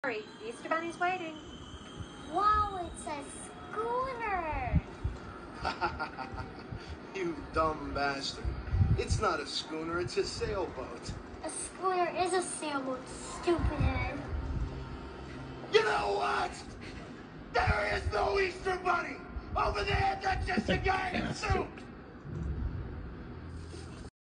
Hurry, the Easter Bunny's waiting. Wow, it's a schooner. You dumb bastard. It's not a schooner, it's a sailboat. A schooner is a sailboat, stupid head. You know what? There is no Easter Bunny! Over there, that's just a guy in a suit!